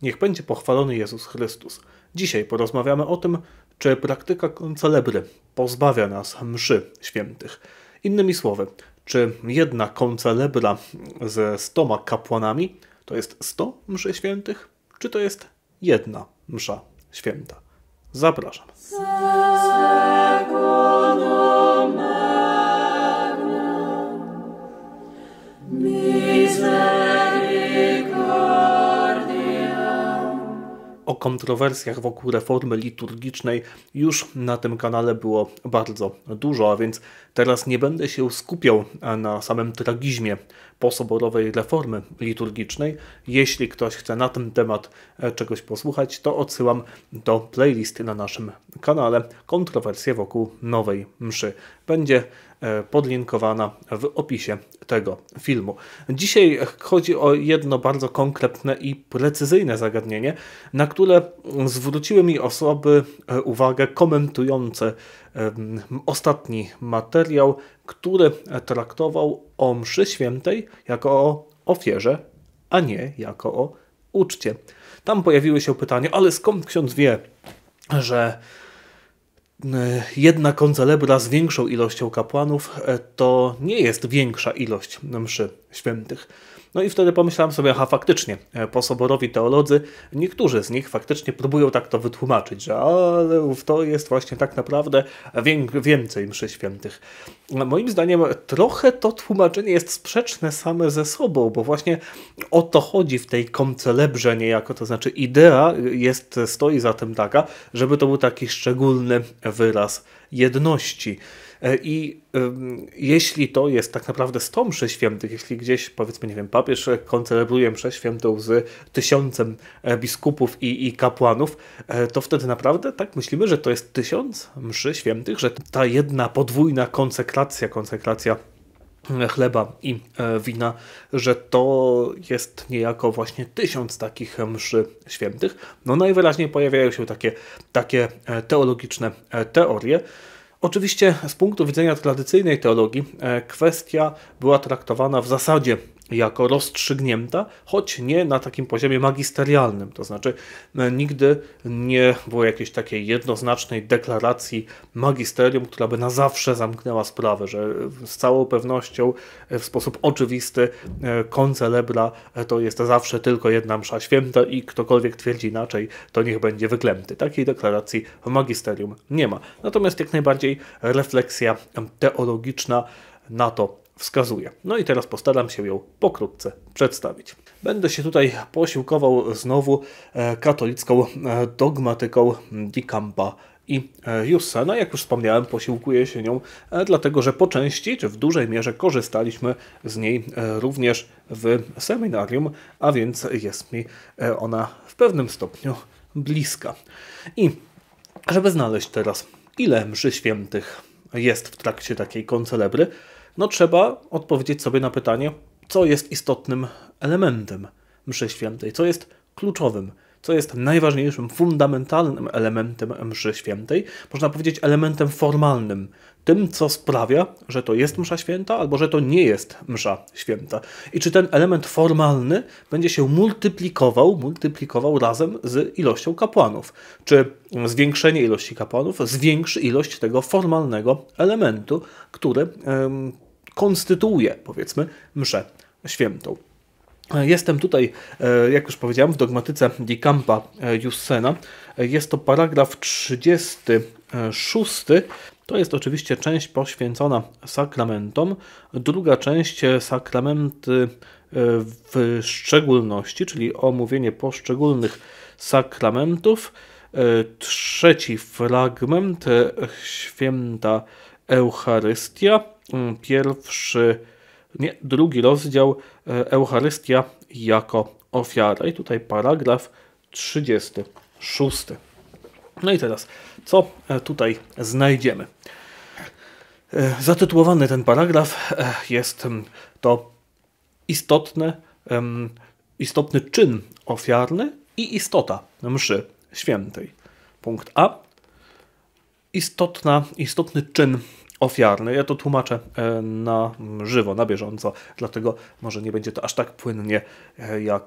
Niech będzie pochwalony Jezus Chrystus. Dzisiaj porozmawiamy o tym, czy praktyka koncelebry pozbawia nas mszy świętych. Innymi słowy, czy jedna koncelebra ze 100 kapłanami to jest 100 mszy świętych, czy to jest jedna msza święta? Zapraszam. O kontrowersjach wokół reformy liturgicznej już na tym kanale było bardzo dużo, a więc teraz nie będę się skupiał na samym tragizmie posoborowej reformy liturgicznej. Jeśli ktoś chce na ten temat czegoś posłuchać, to odsyłam do playlisty na naszym kanale Kontrowersje wokół nowej mszy. Będzie podlinkowana w opisie tego filmu. Dzisiaj chodzi o jedno bardzo konkretne i precyzyjne zagadnienie, na które zwróciły mi osoby uwagę komentujące ostatni materiał, który traktował o mszy świętej jako o ofierze, a nie jako o uczcie. Tam pojawiły się pytania, ale skąd ksiądz wie, że jedna koncelebra z większą ilością kapłanów to nie jest większa ilość mszy świętych. No i wtedy pomyślałem sobie, aha, faktycznie, posoborowi teolodzy, niektórzy z nich faktycznie próbują tak to wytłumaczyć, że ale to jest właśnie tak naprawdę więcej mszy świętych. Moim zdaniem trochę to tłumaczenie jest sprzeczne same ze sobą, bo właśnie o to chodzi w tej koncelebrze niejako, to znaczy idea stoi za tym taka, żeby to był taki szczególny wyraz jedności. I jeśli to jest tak naprawdę 100 mszy świętych, jeśli gdzieś, powiedzmy, nie wiem, papież koncelebruje mszę świętą z 1000 biskupów i kapłanów, to wtedy naprawdę tak myślimy, że to jest 1000 mszy świętych, że ta jedna podwójna konsekracja chleba i wina, że to jest niejako właśnie 1000 takich mszy świętych. No najwyraźniej pojawiają się takie teologiczne teorie. Oczywiście z punktu widzenia tradycyjnej teologii kwestia była traktowana w zasadzie jako rozstrzygnięta, choć nie na takim poziomie magisterialnym. To znaczy nigdy nie było jakiejś takiej jednoznacznej deklaracji magisterium, która by na zawsze zamknęła sprawę, że z całą pewnością w sposób oczywisty koncelebra to jest zawsze tylko jedna msza święta i ktokolwiek twierdzi inaczej, to niech będzie wyklęty. Takiej deklaracji w magisterium nie ma. Natomiast jak najbardziej refleksja teologiczna na to wskazuje. No i teraz postaram się ją pokrótce przedstawić. Będę się tutaj posiłkował znowu katolicką dogmatyką Di Campa i Jussena. Jak już wspomniałem, posiłkuję się nią dlatego, że po części, czy w dużej mierze korzystaliśmy z niej również w seminarium, a więc jest mi ona w pewnym stopniu bliska. I żeby znaleźć teraz, ile mszy świętych jest w trakcie takiej koncelebry, no trzeba odpowiedzieć sobie na pytanie, co jest istotnym elementem mszy świętej, co jest kluczowym, co jest najważniejszym, fundamentalnym elementem mszy świętej, można powiedzieć elementem formalnym, tym, co sprawia, że to jest msza święta, albo że to nie jest msza święta. I czy ten element formalny będzie się multiplikował razem z ilością kapłanów? Czy zwiększenie ilości kapłanów zwiększy ilość tego formalnego elementu, który konstytuuje, powiedzmy, mszę świętą? Jestem tutaj, jak już powiedziałem, w dogmatyce Di Campa Jussena. Jest to paragraf 36. To jest oczywiście część poświęcona sakramentom. Druga część sakramenty w szczególności, czyli omówienie poszczególnych sakramentów. Trzeci fragment, święta Eucharystia. Drugi rozdział, Eucharystia jako ofiara. I tutaj paragraf 36. No i teraz, co tutaj znajdziemy? Zatytułowany ten paragraf jest to istotny czyn ofiarny i istota mszy świętej. Punkt A. Istotny czyn ofiarny. Ja to tłumaczę na żywo, na bieżąco, dlatego może nie będzie to aż tak płynnie jak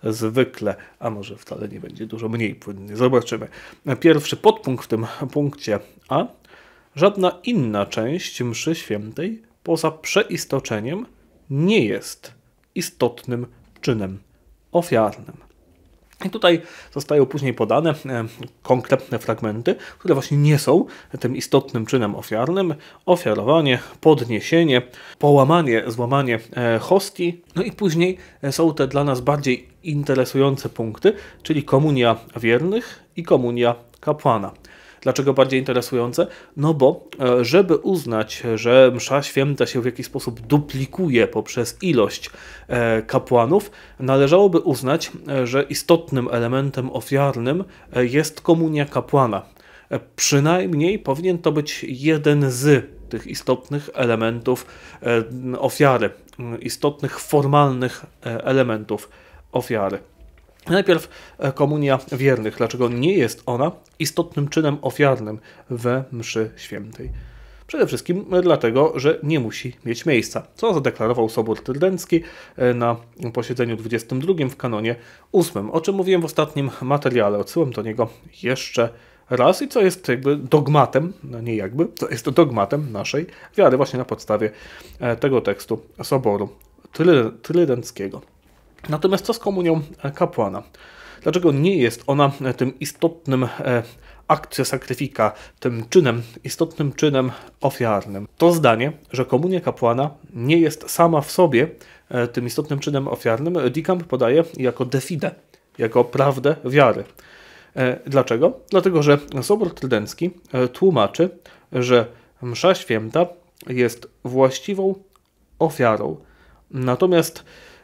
zwykle, a może wcale nie będzie dużo mniej płynny. Zobaczymy. Pierwszy podpunkt w tym punkcie A. Żadna inna część mszy świętej poza przeistoczeniem nie jest istotnym czynem ofiarnym. I tutaj zostają później podane konkretne fragmenty, które właśnie nie są tym istotnym czynem ofiarnym. Ofiarowanie, podniesienie, połamanie, złamanie hostii. No i później są te dla nas bardziej interesujące punkty, czyli komunia wiernych i komunia kapłana. Dlaczego bardziej interesujące? No bo żeby uznać, że msza święta się w jakiś sposób duplikuje poprzez ilość kapłanów, należałoby uznać, że istotnym elementem ofiarnym jest komunia kapłana. Przynajmniej powinien to być jeden z tych istotnych elementów ofiary, istotnych formalnych elementów ofiary. Najpierw komunia wiernych. Dlaczego nie jest ona istotnym czynem ofiarnym we mszy świętej? Przede wszystkim dlatego, że nie musi mieć miejsca, co zadeklarował Sobór Trydencki na posiedzeniu 22 w kanonie 8, o czym mówiłem w ostatnim materiale. Odsyłam do niego jeszcze raz i co jest jakby dogmatem, no nie jakby, co jest dogmatem naszej wiary właśnie na podstawie tego tekstu Soboru Trydenckiego. Natomiast co z komunią kapłana? Dlaczego nie jest ona tym istotnym actio sacrifica, tym czynem, istotnym czynem ofiarnym? To zdanie, że komunia kapłana nie jest sama w sobie tym istotnym czynem ofiarnym, Decamp podaje jako de fide, jako prawdę wiary. Dlaczego? Dlatego, że Sobór Trydencki tłumaczy, że msza święta jest właściwą ofiarą. Natomiast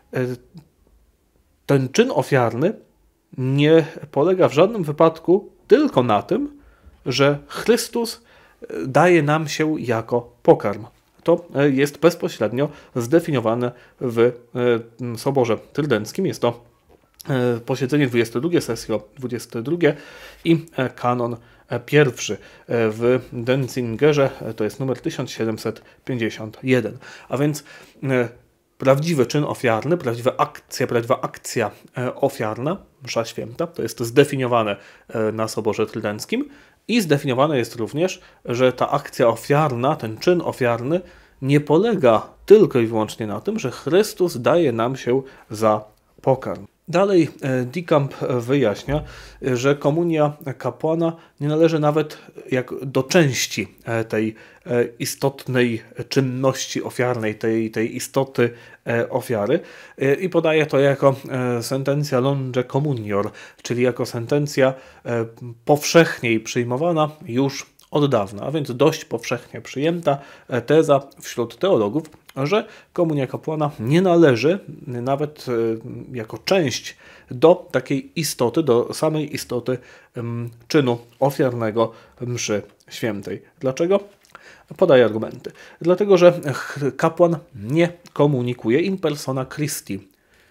ten czyn ofiarny nie polega w żadnym wypadku tylko na tym, że Chrystus daje nam się jako pokarm. To jest bezpośrednio zdefiniowane w Soborze Trydenckim. Jest to posiedzenie 22, sesja 22 i kanon pierwszy w Denzingerze, to jest numer 1751. A więc prawdziwy czyn ofiarny, prawdziwa akcja ofiarna, msza święta, to jest zdefiniowane na Soborze Trydenckim i zdefiniowane jest również, że ta akcja ofiarna, ten czyn ofiarny nie polega tylko i wyłącznie na tym, że Chrystus daje nam się za pokarm. Dalej Decamp wyjaśnia, że komunia kapłana nie należy nawet jak do części tej istotnej czynności ofiarnej, tej istoty ofiary i podaje to jako sentencja longe communior, czyli jako sentencja powszechniej przyjmowana już od dawna, a więc dość powszechnie przyjęta teza wśród teologów, że komunia kapłana nie należy nawet jako część do takiej istoty, do samej istoty czynu ofiarnego mszy świętej. Dlaczego? Podaję argumenty. Dlatego, że kapłan nie komunikuje in persona Christi.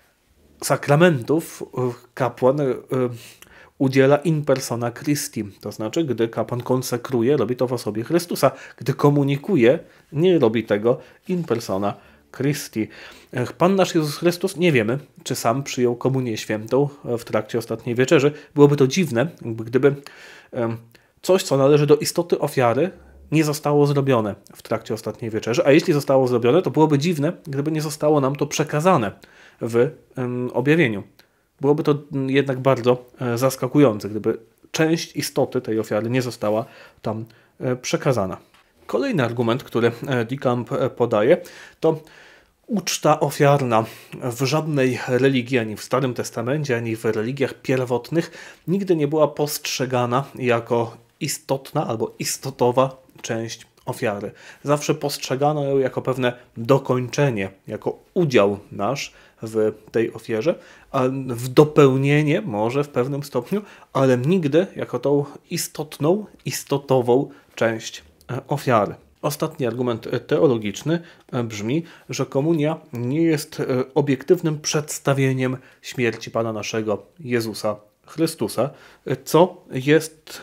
Sakramentów kapłan udziela in persona Christi, to znaczy, gdy kapłan konsekruje, robi to w osobie Chrystusa. Gdy komunikuje, nie robi tego in persona Christi. Pan nasz Jezus Chrystus, nie wiemy, czy sam przyjął komunię świętą w trakcie ostatniej wieczerzy. Byłoby to dziwne, gdyby coś, co należy do istoty ofiary, nie zostało zrobione w trakcie ostatniej wieczerzy, a jeśli zostało zrobione, to byłoby dziwne, gdyby nie zostało nam to przekazane w objawieniu. Byłoby to jednak bardzo zaskakujące, gdyby część istoty tej ofiary nie została tam przekazana. Kolejny argument, który Decamp podaje, to uczta ofiarna w żadnej religii, ani w Starym Testamencie, ani w religiach pierwotnych nigdy nie była postrzegana jako istotna albo istotowa część ofiary. Zawsze postrzegano ją jako pewne dokończenie, jako udział nasz w tej ofierze, a w dopełnienie może w pewnym stopniu, ale nigdy jako tą istotną, istotową część ofiary. Ostatni argument teologiczny brzmi, że komunia nie jest obiektywnym przedstawieniem śmierci Pana naszego Jezusa Chrystusa, co jest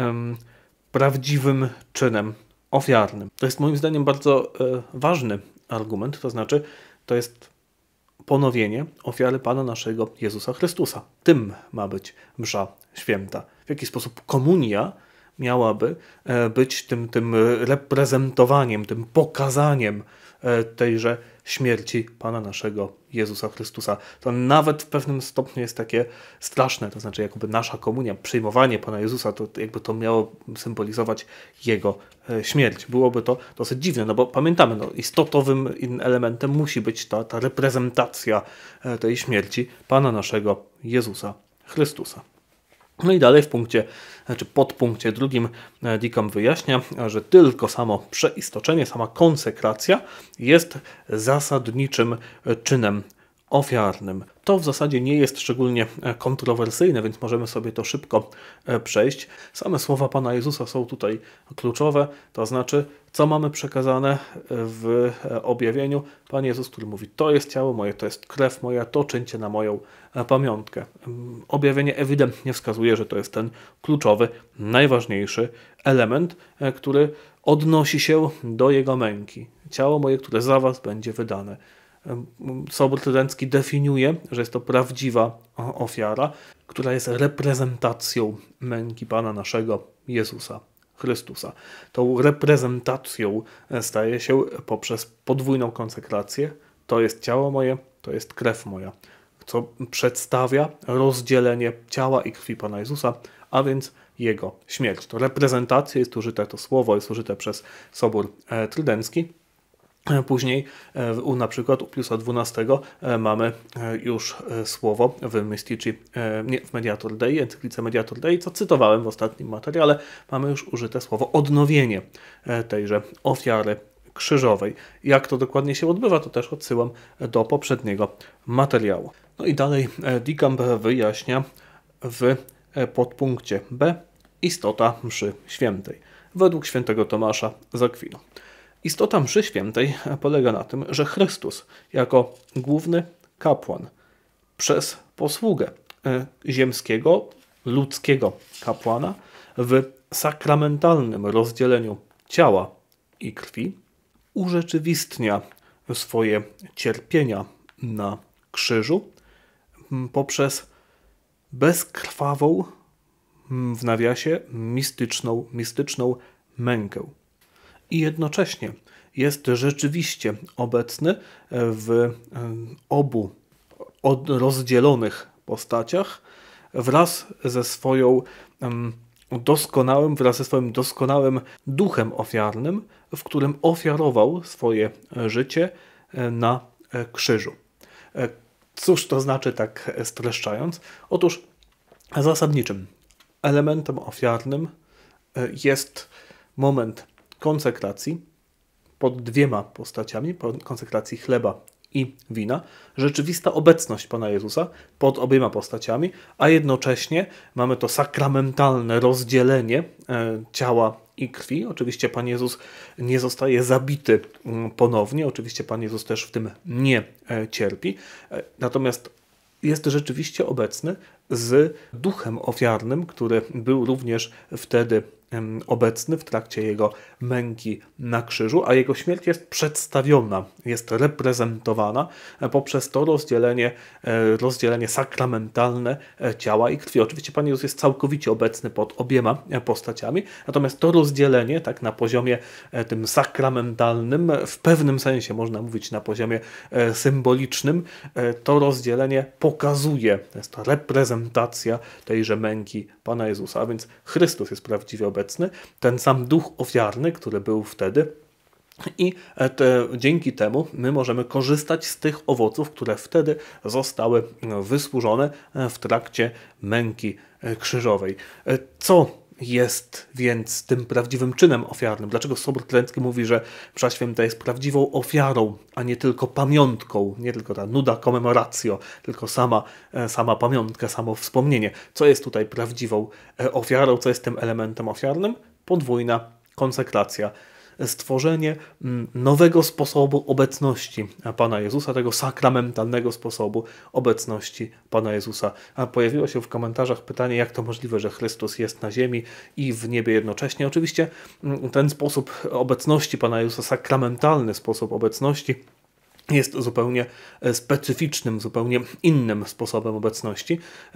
prawdziwym czynem ofiarnym. To jest moim zdaniem bardzo ważny argument, to znaczy to jest ponowienie ofiary Pana naszego Jezusa Chrystusa. Tym ma być msza święta. W jaki sposób komunia miałaby być tym reprezentowaniem, tym pokazaniem tejże śmierci Pana naszego Jezusa Chrystusa. To nawet w pewnym stopniu jest takie straszne, to znaczy jakby nasza komunia, przyjmowanie Pana Jezusa, to jakby to miało symbolizować Jego śmierć. Byłoby to dosyć dziwne, no bo pamiętamy, no, istotowym elementem musi być ta reprezentacja tej śmierci Pana naszego Jezusa Chrystusa. No i dalej w punkcie, czy podpunkcie drugim Deacon wyjaśnia, że tylko samo przeistoczenie, sama konsekracja jest zasadniczym czynem ofiarnym. To w zasadzie nie jest szczególnie kontrowersyjne, więc możemy sobie to szybko przejść. Same słowa Pana Jezusa są tutaj kluczowe, to znaczy, co mamy przekazane w objawieniu. Pan Jezus, który mówi, to jest ciało moje, to jest krew moja, to czyńcie na moją pamiątkę. Objawienie ewidentnie wskazuje, że to jest ten kluczowy, najważniejszy element, który odnosi się do Jego męki. Ciało moje, które za was będzie wydane. Sobór Trydencki definiuje, że jest to prawdziwa ofiara, która jest reprezentacją męki Pana naszego Jezusa Chrystusa. Tą reprezentacją staje się poprzez podwójną konsekrację. To jest ciało moje, to jest krew moja, co przedstawia rozdzielenie ciała i krwi Pana Jezusa, a więc Jego śmierć. To reprezentacja jest użyte, to słowo jest użyte przez Sobór Trydencki. Później na przykład u Piusa XII mamy już słowo w Mystici, w Mediator Dei, encyklice Mediator Dei, co cytowałem w ostatnim materiale, mamy już użyte słowo odnowienie tejże ofiary krzyżowej. Jak to dokładnie się odbywa, to też odsyłam do poprzedniego materiału. No i dalej Deacon wyjaśnia w podpunkcie B istota mszy świętej według świętego Tomasza z Akwinu. Istota mszy świętej polega na tym, że Chrystus jako główny kapłan przez posługę ziemskiego, ludzkiego kapłana w sakramentalnym rozdzieleniu ciała i krwi urzeczywistnia swoje cierpienia na krzyżu poprzez bezkrwawą, w nawiasie, mistyczną mękę. I jednocześnie jest rzeczywiście obecny w obu rozdzielonych postaciach wraz ze swoim doskonałym duchem ofiarnym, w którym ofiarował swoje życie na krzyżu. Cóż to znaczy, tak streszczając? Otóż zasadniczym elementem ofiarnym jest moment konsekracji pod dwiema postaciami, konsekracji chleba i wina, rzeczywista obecność Pana Jezusa pod obiema postaciami, a jednocześnie mamy to sakramentalne rozdzielenie ciała i krwi. Oczywiście Pan Jezus nie zostaje zabity ponownie, oczywiście Pan Jezus też w tym nie cierpi, natomiast jest rzeczywiście obecny z duchem ofiarnym, który był również wtedy obecny w trakcie jego męki na krzyżu, a jego śmierć jest przedstawiona, jest reprezentowana poprzez to rozdzielenie sakramentalne ciała i krwi. Oczywiście Pan Jezus jest całkowicie obecny pod obiema postaciami, natomiast to rozdzielenie tak na poziomie tym sakramentalnym, w pewnym sensie można mówić na poziomie symbolicznym, to rozdzielenie pokazuje, to jest to reprezentacja tejże męki Pana Jezusa, a więc Chrystus jest prawdziwie obecny, ten sam duch ofiarny, który był wtedy, i dzięki temu my możemy korzystać z tych owoców, które wtedy zostały wysłużone w trakcie męki krzyżowej. Co jest więc tym prawdziwym czynem ofiarnym? Dlaczego Sobór Trydencki mówi, że msza święta jest prawdziwą ofiarą, a nie tylko pamiątką, nie tylko ta nuda commemoratio, tylko sama pamiątka, samo wspomnienie. Co jest tutaj prawdziwą ofiarą, co jest tym elementem ofiarnym? Podwójna konsekracja. Stworzenie nowego sposobu obecności Pana Jezusa, tego sakramentalnego sposobu obecności Pana Jezusa. A pojawiło się w komentarzach pytanie, jak to możliwe, że Chrystus jest na ziemi i w niebie jednocześnie. Oczywiście ten sposób obecności Pana Jezusa, sakramentalny sposób obecności, jest zupełnie specyficznym, zupełnie innym sposobem obecności.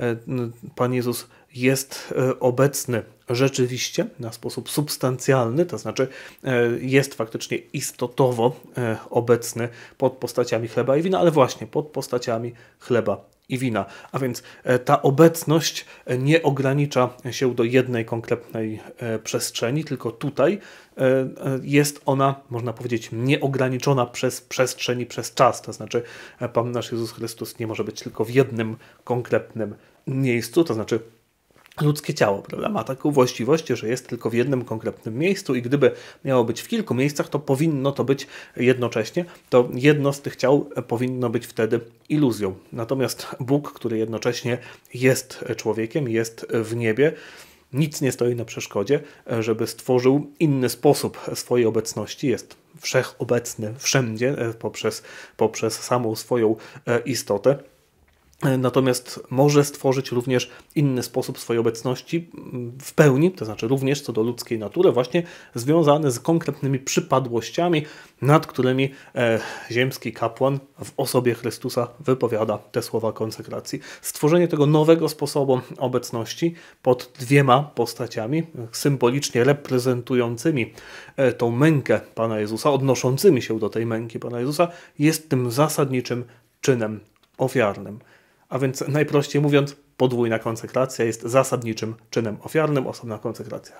Pan Jezus jest obecny rzeczywiście na sposób substancjalny, to znaczy jest faktycznie istotowo obecny pod postaciami chleba i wina, ale właśnie pod postaciami chleba i wina. A więc ta obecność nie ogranicza się do jednej konkretnej przestrzeni, tylko tutaj jest ona, można powiedzieć, nieograniczona przez przestrzeń i przez czas. To znaczy Pan nasz Jezus Chrystus nie może być tylko w jednym konkretnym miejscu, to znaczy ludzkie ciało, prawda, ma taką właściwość, że jest tylko w jednym konkretnym miejscu i gdyby miało być w kilku miejscach, to powinno to być jednocześnie, to jedno z tych ciał powinno być wtedy iluzją. Natomiast Bóg, który jednocześnie jest człowiekiem, jest w niebie, nic nie stoi na przeszkodzie, żeby stworzył inny sposób swojej obecności, jest wszechobecny wszędzie poprzez samą swoją istotę. Natomiast może stworzyć również inny sposób swojej obecności w pełni, to znaczy również co do ludzkiej natury, właśnie związany z konkretnymi przypadłościami, nad którymi ziemski kapłan w osobie Chrystusa wypowiada te słowa konsekracji. Stworzenie tego nowego sposobu obecności pod dwiema postaciami, symbolicznie reprezentującymi tą mękę Pana Jezusa, odnoszącymi się do tej męki Pana Jezusa, jest tym zasadniczym czynem ofiarnym. A więc najprościej mówiąc, podwójna konsekracja jest zasadniczym czynem ofiarnym, osobna konsekracja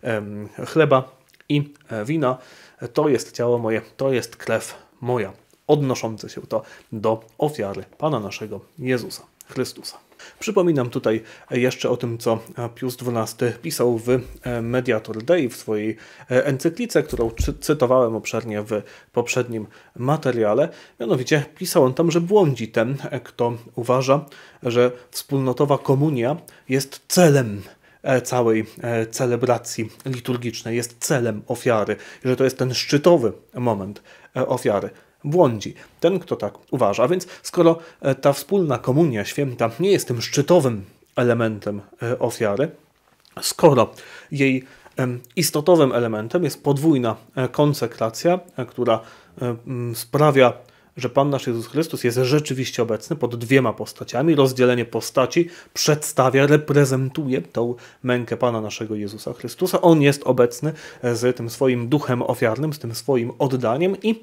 chleba i wina. To jest ciało moje, to jest krew moja, odnoszące się to do ofiary Pana naszego Jezusa Chrystusa. Przypominam tutaj jeszcze o tym, co Pius XII pisał w Mediator Dei, w swojej encyklice, którą cytowałem obszernie w poprzednim materiale. Mianowicie pisał on tam, że błądzi ten, kto uważa, że wspólnotowa komunia jest celem całej celebracji liturgicznej, jest celem ofiary, że to jest ten szczytowy moment ofiary. Błądzi ten, kto tak uważa. A więc skoro ta wspólna komunia święta nie jest tym szczytowym elementem ofiary, skoro jej istotowym elementem jest podwójna konsekracja, która sprawia, że Pan nasz Jezus Chrystus jest rzeczywiście obecny pod dwiema postaciami. Rozdzielenie postaci przedstawia, reprezentuje tą mękę Pana naszego Jezusa Chrystusa. On jest obecny z tym swoim duchem ofiarnym, z tym swoim oddaniem i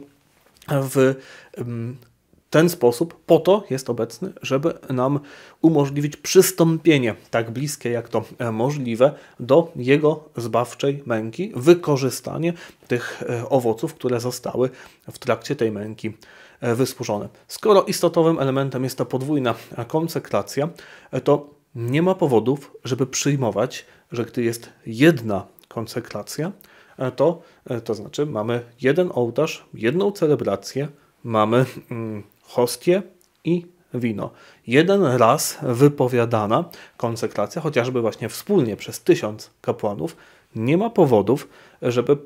w ten sposób po to jest obecny, żeby nam umożliwić przystąpienie tak bliskie jak to możliwe do Jego zbawczej męki, wykorzystanie tych owoców, które zostały w trakcie tej męki wysłużone. Skoro istotowym elementem jest ta podwójna konsekracja, to nie ma powodów, żeby przyjmować, że gdy jest jedna konsekracja, to znaczy mamy jeden ołtarz, jedną celebrację, mamy hostię i wino. Jeden raz wypowiadana konsekracja, chociażby właśnie wspólnie przez 1000 kapłanów, nie ma powodów, żeby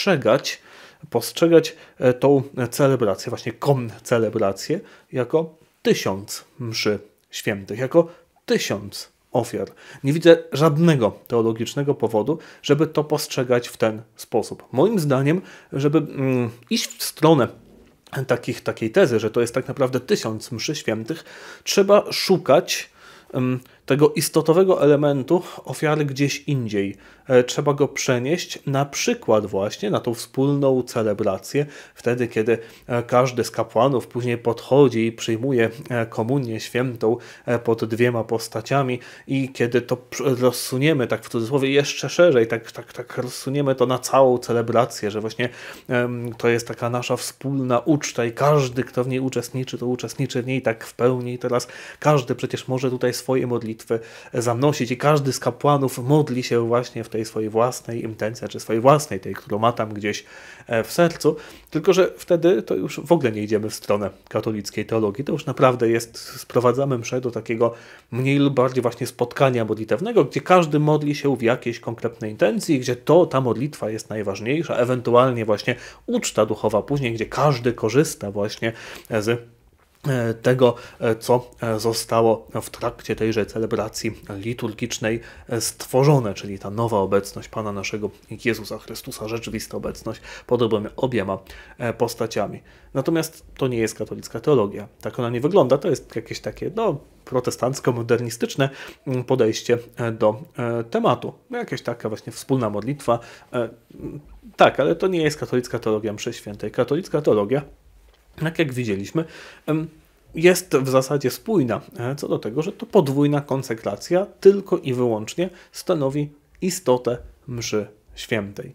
postrzegać tą celebrację, właśnie koncelebrację, jako 1000 mszy świętych, jako 1000 ofiar. Nie widzę żadnego teologicznego powodu, żeby to postrzegać w ten sposób. Moim zdaniem, żeby iść w stronę takiej tezy, że to jest tak naprawdę 1000 mszy świętych, trzeba szukać tego istotowego elementu ofiary gdzieś indziej. Trzeba go przenieść na przykład właśnie na tą wspólną celebrację, wtedy kiedy każdy z kapłanów później podchodzi i przyjmuje komunię świętą pod dwiema postaciami i kiedy to rozsuniemy, tak w cudzysłowie, jeszcze szerzej, tak rozsuniemy to na całą celebrację, że właśnie to jest taka nasza wspólna uczta i każdy, kto w niej uczestniczy, to uczestniczy w niej tak w pełni i teraz każdy przecież może tutaj swoje modlitwy zanosić i każdy z kapłanów modli się właśnie w tej swojej własnej intencji, czy swojej własnej, tej, którą ma tam gdzieś w sercu, tylko że wtedy to już w ogóle nie idziemy w stronę katolickiej teologii, to już naprawdę sprowadzamy mszę do takiego mniej lub bardziej właśnie spotkania modlitewnego, gdzie każdy modli się w jakiejś konkretnej intencji, gdzie ta modlitwa jest najważniejsza, ewentualnie właśnie uczta duchowa później, gdzie każdy korzysta właśnie z tego, co zostało w trakcie tejże celebracji liturgicznej stworzone, czyli ta nowa obecność Pana naszego Jezusa Chrystusa, rzeczywista obecność pod obiema postaciami. Natomiast to nie jest katolicka teologia. Tak ona nie wygląda, to jest jakieś takie protestancko-modernistyczne podejście do tematu. Jakieś taka właśnie wspólna modlitwa. Tak, ale to nie jest katolicka teologia mszy świętej. Katolicka teologia, tak jak widzieliśmy, jest w zasadzie spójna co do tego, że to podwójna konsekracja tylko i wyłącznie stanowi istotę mszy świętej.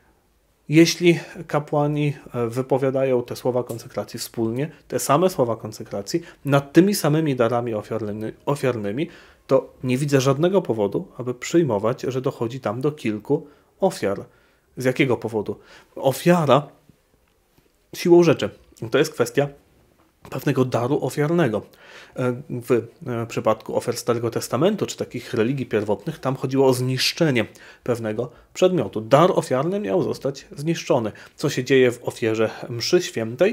Jeśli kapłani wypowiadają te słowa konsekracji wspólnie, te same słowa konsekracji, nad tymi samymi darami ofiarnymi, to nie widzę żadnego powodu, aby przyjmować, że dochodzi tam do kilku ofiar. Z jakiego powodu? Ofiara siłą rzeczy to jest kwestia pewnego daru ofiarnego. W przypadku ofiar Starego Testamentu, czy takich religii pierwotnych, tam chodziło o zniszczenie pewnego przedmiotu. Dar ofiarny miał zostać zniszczony. Co się dzieje w ofierze mszy świętej?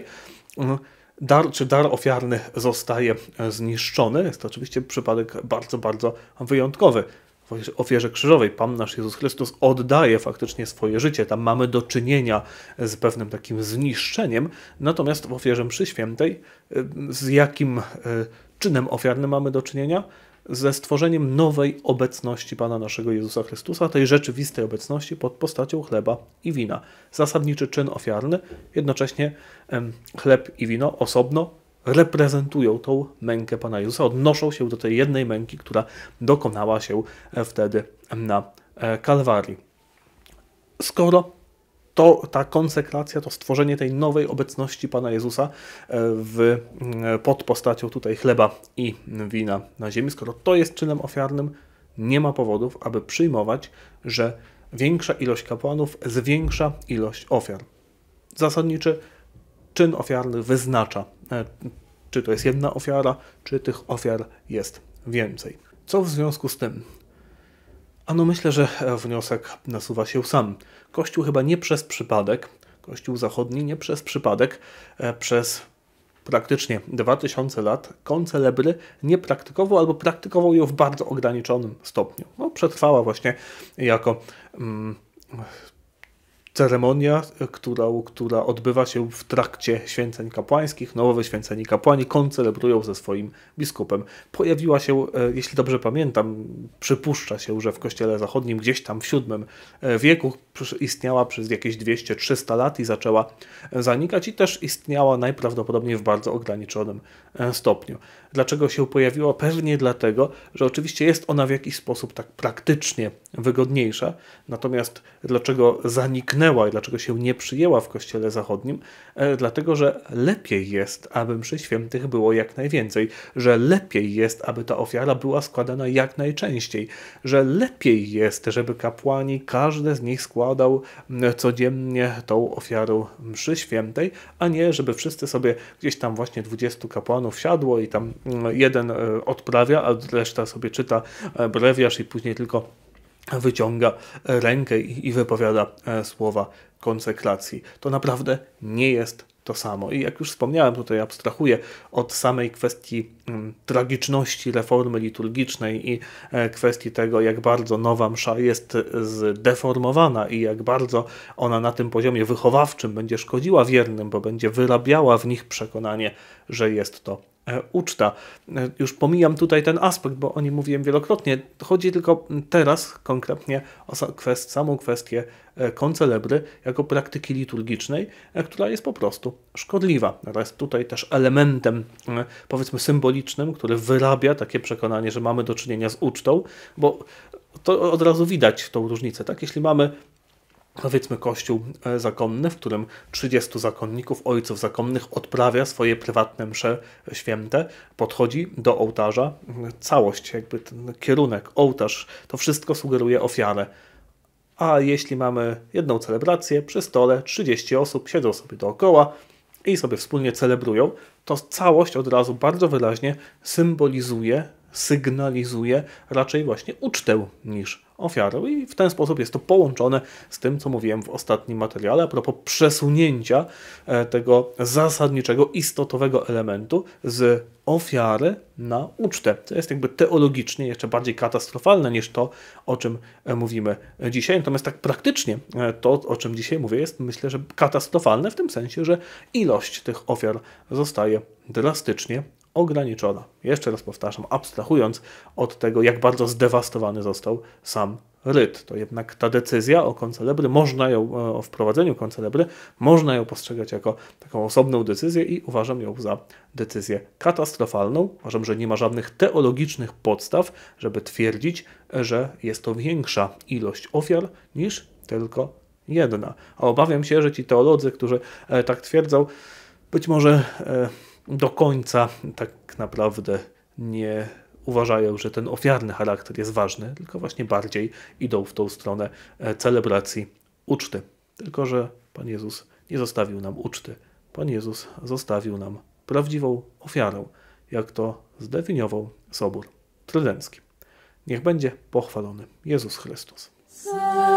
Dar ofiarny zostaje zniszczony. Jest to oczywiście przypadek bardzo, bardzo wyjątkowy. W ofierze krzyżowej Pan nasz Jezus Chrystus oddaje faktycznie swoje życie. Tam mamy do czynienia z pewnym takim zniszczeniem. Natomiast w ofierze mszy świętej z jakim czynem ofiarnym mamy do czynienia? Ze stworzeniem nowej obecności Pana naszego Jezusa Chrystusa, tej rzeczywistej obecności pod postacią chleba i wina. Zasadniczy czyn ofiarny, jednocześnie chleb i wino osobno reprezentują tą mękę Pana Jezusa, odnoszą się do tej jednej męki, która dokonała się wtedy na Kalwarii. Skoro ta konsekracja, to stworzenie tej nowej obecności Pana Jezusa pod postacią tutaj chleba i wina na ziemi, skoro to jest czynem ofiarnym, nie ma powodów, aby przyjmować, że większa ilość kapłanów zwiększa ilość ofiar. Zasadniczy czyn ofiarny wyznacza, czy to jest jedna ofiara, czy tych ofiar jest więcej. Co w związku z tym? Ano myślę, że wniosek nasuwa się sam. Kościół chyba nie przez przypadek, Kościół zachodni nie przez przypadek, przez praktycznie 2000 lat koncelebry nie praktykował albo praktykował ją w bardzo ograniczonym stopniu. Przetrwała właśnie jako ceremonia, która odbywa się w trakcie święceń kapłańskich. Nowo wyświęceni kapłani koncelebrują ze swoim biskupem. Pojawiła się, jeśli dobrze pamiętam, przypuszcza się, że w kościele zachodnim gdzieś tam w VII wieku istniała przez jakieś 200-300 lat i zaczęła zanikać i też istniała najprawdopodobniej w bardzo ograniczonym stopniu. Dlaczego się pojawiła? Pewnie dlatego, że oczywiście jest ona w jakiś sposób tak praktycznie wygodniejsza, natomiast dlaczego zaniknęła i dlaczego się nie przyjęła w kościele zachodnim? Dlatego, że lepiej jest, aby mszy świętych było jak najwięcej, że lepiej jest, aby ta ofiara była składana jak najczęściej, że lepiej jest, żeby kapłani, każdy z nich składał codziennie tą ofiarę mszy świętej, a nie, żeby wszyscy sobie gdzieś tam właśnie 20 kapłanów siadło i tam jeden odprawia, a reszta sobie czyta brewiarz i później tylko wyciąga rękę i wypowiada słowa konsekracji. To naprawdę nie jest to samo. I jak już wspomniałem, tutaj abstrahuję od samej kwestii tragiczności reformy liturgicznej i kwestii tego, jak bardzo nowa msza jest zdeformowana i jak bardzo ona na tym poziomie wychowawczym będzie szkodziła wiernym, bo będzie wyrabiała w nich przekonanie, że jest to uczta. Już pomijam tutaj ten aspekt, bo o nim mówiłem wielokrotnie. Chodzi tylko teraz konkretnie o samą kwestię koncelebry jako praktyki liturgicznej, która jest po prostu szkodliwa. Jest tutaj też elementem, powiedzmy, symbolicznym, który wyrabia takie przekonanie, że mamy do czynienia z ucztą, bo to od razu widać tą różnicę. Tak? Jeśli mamy, powiedzmy, kościół zakonny, w którym 30 zakonników, ojców zakonnych odprawia swoje prywatne msze święte, podchodzi do ołtarza, całość, jakby ten kierunek, ołtarz, to wszystko sugeruje ofiarę. A jeśli mamy jedną celebrację, przy stole 30 osób siedzą sobie dookoła i sobie wspólnie celebrują, to całość od razu bardzo wyraźnie symbolizuje sygnalizuje raczej właśnie ucztę niż ofiarę. I w ten sposób jest to połączone z tym, co mówiłem w ostatnim materiale a propos przesunięcia tego zasadniczego, istotowego elementu z ofiary na ucztę. To jest jakby teologicznie jeszcze bardziej katastrofalne niż to, o czym mówimy dzisiaj. Natomiast tak praktycznie to, o czym dzisiaj mówię, jest myślę, że katastrofalne w tym sensie, że ilość tych ofiar zostaje drastycznie ograniczona. Jeszcze raz powtarzam, abstrahując od tego, jak bardzo zdewastowany został sam ryt. To jednak ta decyzja o koncelebry, o wprowadzeniu koncelebry, można ją postrzegać jako taką osobną decyzję i uważam ją za decyzję katastrofalną. Uważam, że nie ma żadnych teologicznych podstaw, żeby twierdzić, że jest to większa ilość ofiar niż tylko jedna. A obawiam się, że ci teolodzy, którzy tak twierdzą, być może do końca tak naprawdę nie uważają, że ten ofiarny charakter jest ważny, tylko właśnie bardziej idą w tą stronę celebracji uczty. Tylko że Pan Jezus nie zostawił nam uczty. Pan Jezus zostawił nam prawdziwą ofiarę, jak to zdefiniował Sobór Trydencki. Niech będzie pochwalony Jezus Chrystus.